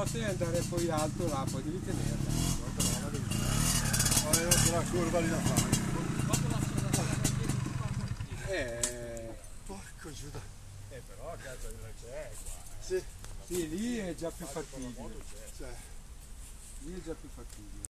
grosse e andare poi alto là, poi devi tenerla. La curva lì da fare. Porco Giuda. Però cazzo c'è qua. Sì, lì è già più fattibile. Cioè. Lì è già più fattibile.